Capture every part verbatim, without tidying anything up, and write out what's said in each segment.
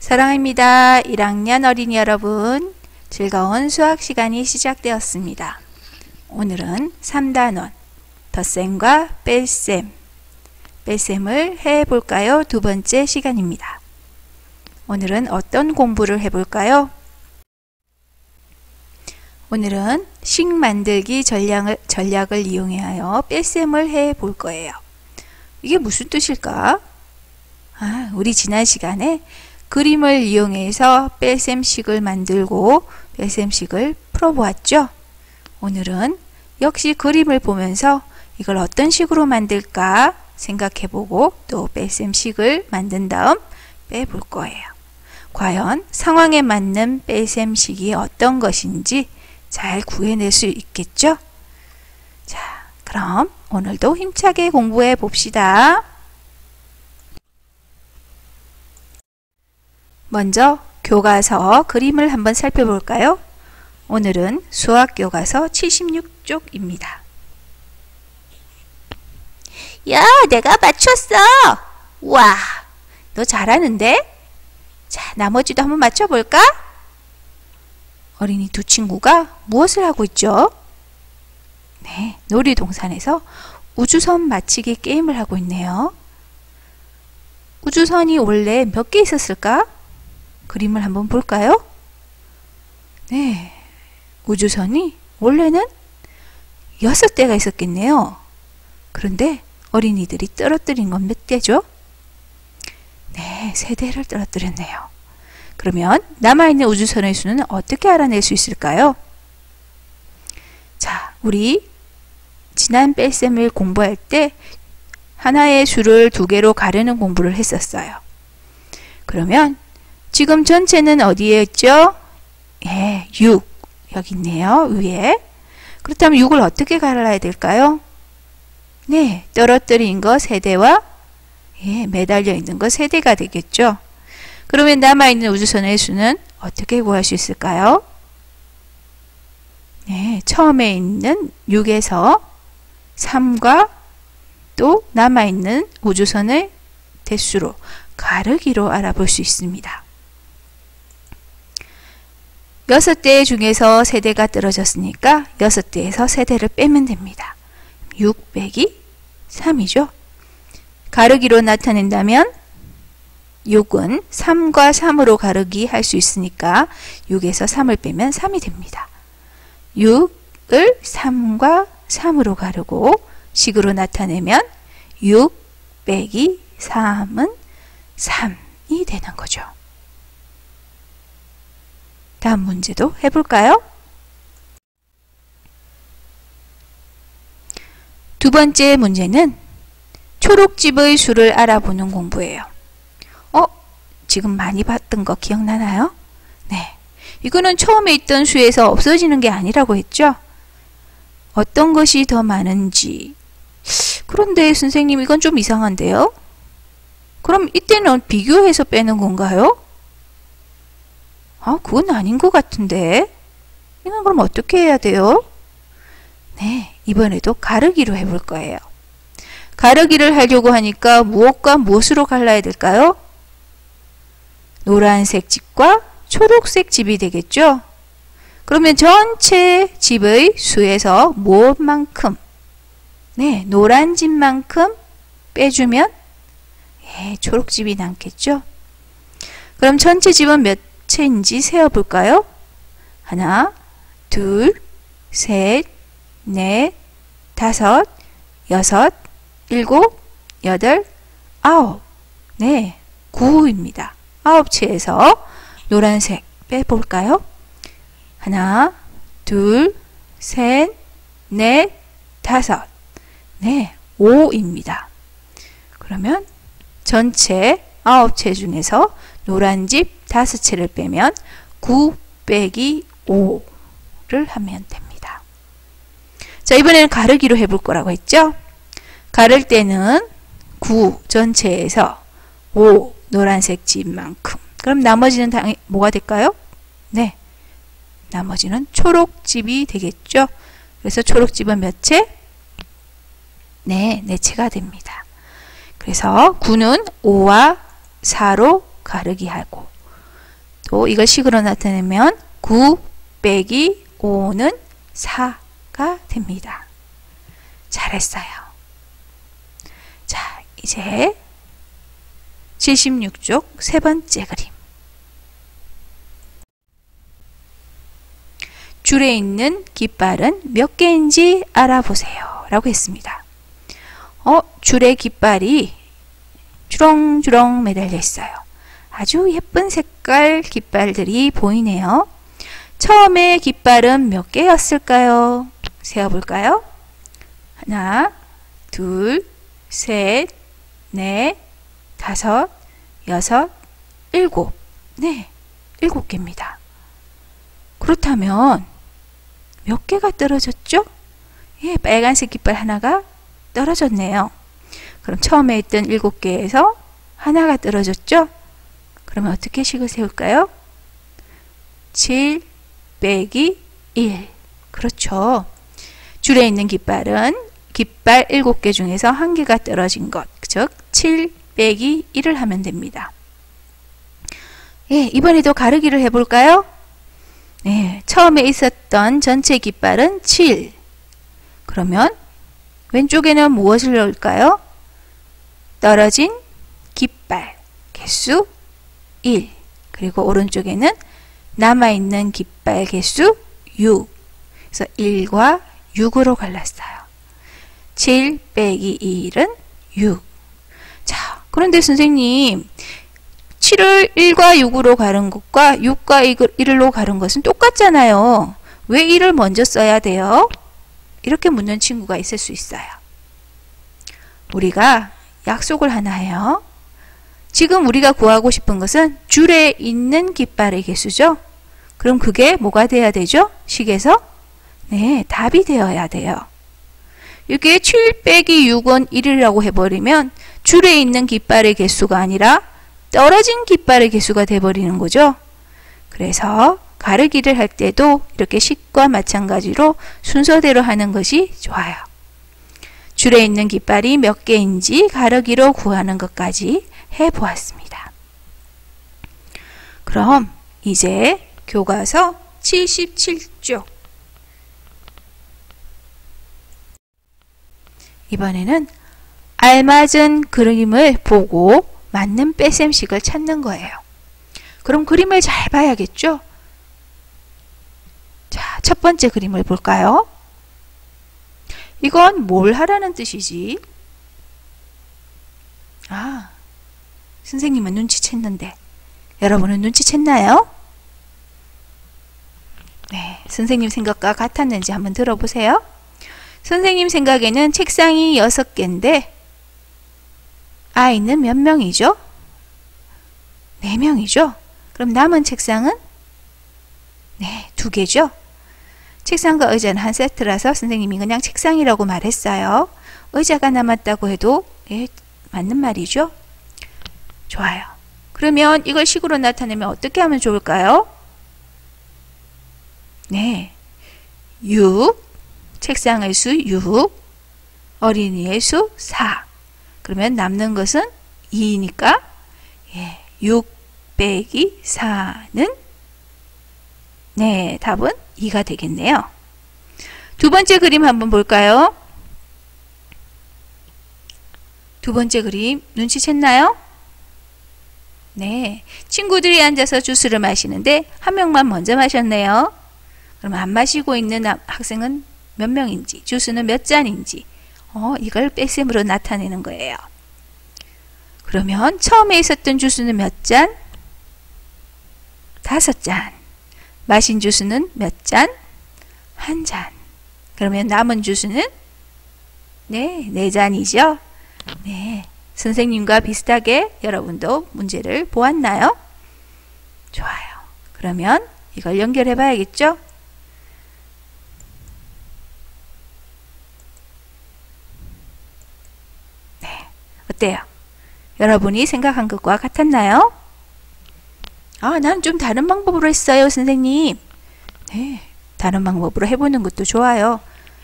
사랑합니다. 일 학년 어린이 여러분, 즐거운 수학 시간이 시작되었습니다. 오늘은 삼 단원 덧셈과 뺄셈, 뺄셈을 해볼까요? 두 번째 시간입니다. 오늘은 어떤 공부를 해볼까요? 오늘은 식 만들기 전략을, 전략을 이용하여 뺄셈을 해볼 거예요. 이게 무슨 뜻일까? 아, 우리 지난 시간에 그림을 이용해서 뺄셈식을 만들고 뺄셈식을 풀어보았죠? 오늘은 역시 그림을 보면서 이걸 어떤 식으로 만들까 생각해보고 또 뺄셈식을 만든 다음 빼볼 거예요. 과연 상황에 맞는 뺄셈식이 어떤 것인지 잘 구해낼 수 있겠죠? 자, 그럼 오늘도 힘차게 공부해 봅시다. 먼저 교과서 그림을 한번 살펴볼까요? 오늘은 수학 교과서 칠십육 쪽입니다. 야, 내가 맞췄어. 와, 너 잘하는데? 자, 나머지도 한번 맞춰볼까? 어린이 두 친구가 무엇을 하고 있죠? 네, 놀이동산에서 우주선 맞히기 게임을 하고 있네요. 우주선이 원래 몇 개 있었을까? 그림을 한번 볼까요? 네, 우주선이 원래는 여섯 대가 있었겠네요. 그런데 어린이들이 떨어뜨린 건 몇 개죠? 네, 세 대를 떨어뜨렸네요. 그러면 남아있는 우주선의 수는 어떻게 알아낼 수 있을까요? 자, 우리 지난 뺄셈을 공부할 때 하나의 수를 두 개로 가르는 공부를 했었어요. 그러면 지금 전체는 어디에 있죠? 예, 육. 여기 있네요. 위에. 그렇다면 육을 어떻게 갈라야 될까요? 네, 떨어뜨린 거 세 대와 예, 매달려 있는 거 세 대가 되겠죠. 그러면 남아있는 우주선의 수는 어떻게 구할 수 있을까요? 네, 처음에 있는 육에서 삼과 또 남아있는 우주선의 대수로 가르기로 알아볼 수 있습니다. 여섯 대 중에서 세 대가 떨어졌으니까 여섯 대에서 세 대를 빼면 됩니다. 육 빼기 삼이죠. 가르기로 나타낸다면 육은 삼과 삼으로 가르기 할 수 있으니까 육에서 삼을 빼면 삼이 됩니다. 육을 삼과 삼으로 가르고 식으로 나타내면 육 빼기 삼은 삼이 되는 거죠. 다음 문제도 해볼까요? 두 번째 문제는 초록집의 수를 알아보는 공부예요. 어? 지금 많이 봤던 거 기억나나요? 네. 이거는 처음에 있던 수에서 없어지는 게 아니라고 했죠? 어떤 것이 더 많은지. 그런데 선생님 이건 좀 이상한데요? 그럼 이때는 비교해서 빼는 건가요? 아, 그건 아닌 것 같은데. 이건 그럼 어떻게 해야 돼요? 네, 이번에도 가르기로 해볼 거예요. 가르기를 하려고 하니까 무엇과 무엇으로 갈라야 될까요? 노란색 집과 초록색 집이 되겠죠? 그러면 전체 집의 수에서 무엇만큼? 네, 노란 집만큼 빼주면 예, 초록집이 남겠죠? 그럼 전체 집은 몇 채인지 세어볼까요? 하나, 둘, 셋, 넷, 다섯, 여섯, 일곱, 여덟, 아홉. 네, 구입니다. 아홉 채에서 노란색 빼볼까요? 하나, 둘, 셋, 넷, 다섯. 네, 오입니다. 그러면 전체 아홉 채 중에서 노란 집 다섯 채를 빼면 구 빼기 오를 하면 됩니다. 자, 이번에는 가르기로 해볼 거라고 했죠? 가를 때는 구 전체에서 오 노란색 집만큼. 그럼 나머지는 당연히 뭐가 될까요? 네, 나머지는 초록집이 되겠죠? 그래서 초록집은 몇 채? 네, 네 채가 됩니다. 그래서 구는 오와 사로 가르기 하고 또 이걸 식으로 나타내면 구 빼기 오는 사가 됩니다. 잘했어요. 자, 이제 칠십육 쪽 세 번째 그림. 줄에 있는 깃발은 몇 개인지 알아보세요. 라고 했습니다. 어, 줄에 깃발이 주렁주렁 매달려 있어요. 아주 예쁜 색깔 깃발들이 보이네요. 처음에 깃발은 몇 개였을까요? 세어볼까요? 하나, 둘, 셋, 넷, 다섯, 여섯, 일곱. 네, 일곱 개입니다. 그렇다면 몇 개가 떨어졌죠? 예, 빨간색 깃발 하나가 떨어졌네요. 그럼 처음에 있던 일곱 개에서 하나가 떨어졌죠? 그러면 어떻게 식을 세울까요? 칠 빼기 일. 그렇죠. 줄에 있는 깃발은 깃발 일곱 개 중에서 한 개가 떨어진 것, 즉 칠 빼기 일을 하면 됩니다. 예, 이번에도 가르기를 해볼까요? 네, 처음에 있었던 전체 깃발은 칠. 그러면 왼쪽에는 무엇을 넣을까요? 떨어진 깃발 개수 일. 그리고 오른쪽에는 남아있는 깃발 개수 육. 그래서 일과 육으로 갈랐어요. 칠 빼기 일은 육. 자, 그런데 선생님, 칠을 일과 육으로 가른 것과 육과 일로 가른 것은 똑같잖아요. 왜 일을 먼저 써야 돼요? 이렇게 묻는 친구가 있을 수 있어요. 우리가 약속을 하나 해요. 지금 우리가 구하고 싶은 것은 줄에 있는 깃발의 개수죠. 그럼 그게 뭐가 돼야 되죠? 식에서? 네, 답이 되어야 돼요. 이게 칠 빼기 육은 일이라고 해버리면 줄에 있는 깃발의 개수가 아니라 떨어진 깃발의 개수가 돼버리는 거죠. 그래서 가르기를 할 때도 이렇게 식과 마찬가지로 순서대로 하는 것이 좋아요. 줄에 있는 깃발이 몇 개인지 가르기로 구하는 것까지 해보았습니다. 그럼 이제 교과서 칠십칠 쪽. 이번에는 알맞은 그림을 보고 맞는 뺄셈식을 찾는 거예요. 그럼 그림을 잘 봐야겠죠? 자, 첫 번째 그림을 볼까요? 이건 뭘 하라는 뜻이지? 아, 선생님은 눈치챘는데 여러분은 눈치챘나요? 네, 선생님 생각과 같았는지 한번 들어보세요. 선생님 생각에는 책상이 여섯 개인데 아이는 몇 명이죠? 네 명이죠? 그럼 남은 책상은? 네, 두 개죠? 책상과 의자는 한 세트라서 선생님이 그냥 책상이라고 말했어요. 의자가 남았다고 해도 예, 맞는 말이죠? 좋아요. 그러면 이걸 식으로 나타내면 어떻게 하면 좋을까요? 네, 육, 책상의 수 육, 어린이의 수 사. 그러면 남는 것은 이니까 예, 육 빼기 사는 네, 답은 이가 되겠네요. 두 번째 그림 한번 볼까요? 두 번째 그림 눈치챘나요? 네, 친구들이 앉아서 주스를 마시는데 한 명만 먼저 마셨네요. 그럼 안 마시고 있는 학생은 몇 명인지, 주스는 몇 잔인지 어, 이걸 뺄셈으로 나타내는 거예요. 그러면 처음에 있었던 주스는 몇 잔? 다섯 잔. 마신 주스는 몇 잔? 한 잔. 그러면 남은 주스는? 네, 네 잔이죠? 네. 선생님과 비슷하게 여러분도 문제를 보았나요? 좋아요. 그러면 이걸 연결해 봐야겠죠? 네. 어때요? 여러분이 생각한 것과 같았나요? 아, 난 좀 다른 방법으로 했어요, 선생님. 네, 다른 방법으로 해보는 것도 좋아요.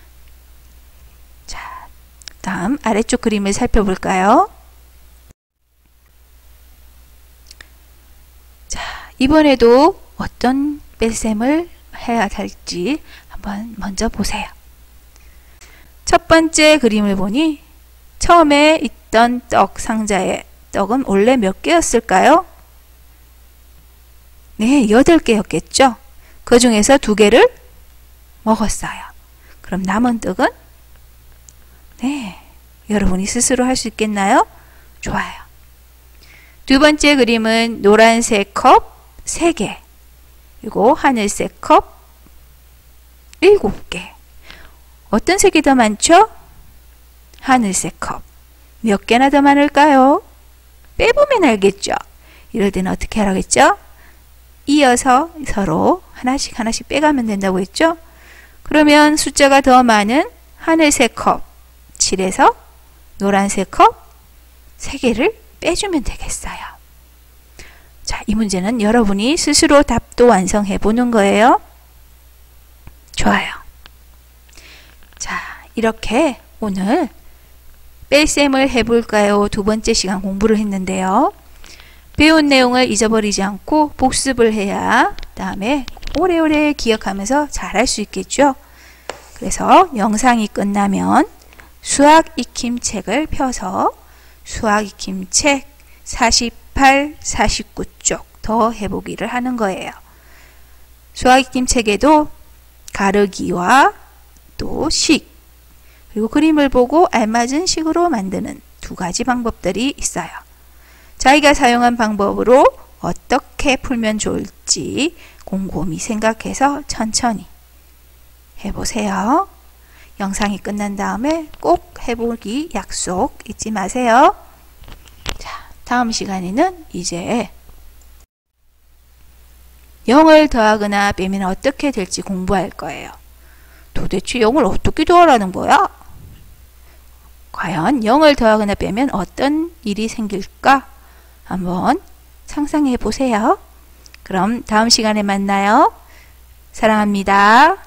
자, 다음 아래쪽 그림을 살펴볼까요? 자, 이번에도 어떤 뺄셈을 해야 할지 한번 먼저 보세요. 첫 번째 그림을 보니 처음에 있던 떡 상자에 떡은 원래 몇 개였을까요? 네, 여덟 개였겠죠. 그 중에서 두 개를 먹었어요. 그럼 남은 떡은? 네, 여러분이 스스로 할 수 있겠나요? 좋아요. 두 번째 그림은 노란색 컵 세 개, 그리고 하늘색 컵 일곱 개. 어떤 색이 더 많죠? 하늘색 컵. 몇 개나 더 많을까요? 빼보면 알겠죠? 이럴 때는 어떻게 하라겠죠? 이어서 서로 하나씩 하나씩 빼가면 된다고 했죠? 그러면 숫자가 더 많은 하늘색 컵 칠에서 노란색 컵 세 개를 빼주면 되겠어요. 자, 이 문제는 여러분이 스스로 답도 완성해 보는 거예요. 좋아요. 자, 이렇게 오늘 뺄셈을 해볼까요? 두 번째 시간 공부를 했는데요. 배운 내용을 잊어버리지 않고 복습을 해야 다음에 오래오래 기억하면서 잘할 수 있겠죠. 그래서 영상이 끝나면 수학 익힘 책을 펴서 수학 익힘 책 사십팔, 사십구 쪽 더 해보기를 하는 거예요. 수학 익힘 책에도 가르기와 또 식, 그리고 그림을 보고 알맞은 식으로 만드는 두 가지 방법들이 있어요. 자기가 사용한 방법으로 어떻게 풀면 좋을지 곰곰이 생각해서 천천히 해보세요. 영상이 끝난 다음에 꼭 해보기 약속 잊지 마세요. 자, 다음 시간에는 이제 영을 더하거나 빼면 어떻게 될지 공부할 거예요. 도대체 영을 어떻게 더하라는 거야? 과연 영을 더하거나 빼면 어떤 일이 생길까? 한번 상상해 보세요. 그럼 다음 시간에 만나요. 사랑합니다.